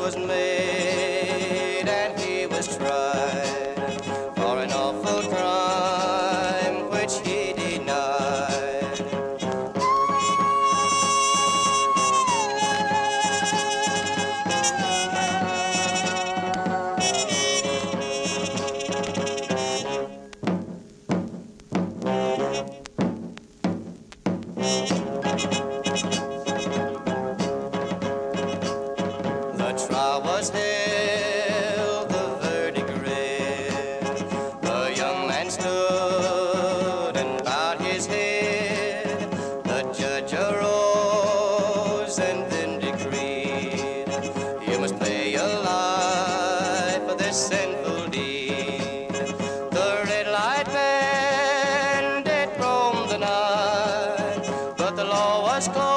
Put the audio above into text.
was made and he was tried for an awful crime which he denied. The trial was held, the verdict read. The young man stood and bowed his head. The judge arose and then decreed, you must pay your life for this sinful deed. The red light bandit roamed the night, but the law was called